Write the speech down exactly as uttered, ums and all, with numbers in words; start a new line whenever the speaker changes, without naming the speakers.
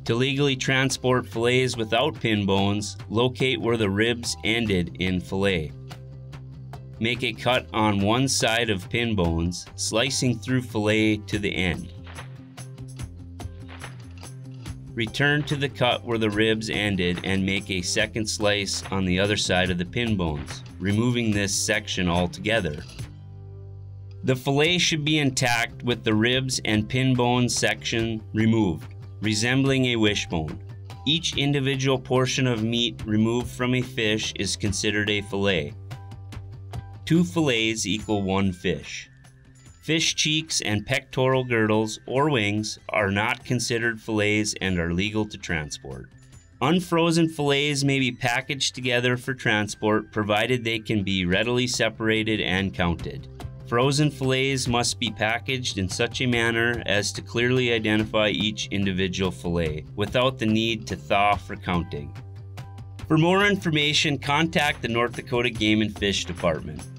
To legally transport fillets without pin bones, locate where the ribs ended in fillet. Make a cut on one side of pin bones, slicing through fillet to the end. Return to the cut where the ribs ended and make a second slice on the other side of the pin bones, removing this section altogether. The fillet should be intact with the ribs and pin bone section removed, resembling a wishbone. Each individual portion of meat removed from a fish is considered a fillet. Two fillets equal one fish. Fish cheeks and pectoral girdles or wings are not considered fillets and are legal to transport. Unfrozen fillets may be packaged together for transport provided they can be readily separated and counted. Frozen fillets must be packaged in such a manner as to clearly identify each individual fillet without the need to thaw for counting. For more information, contact the North Dakota Game and Fish Department.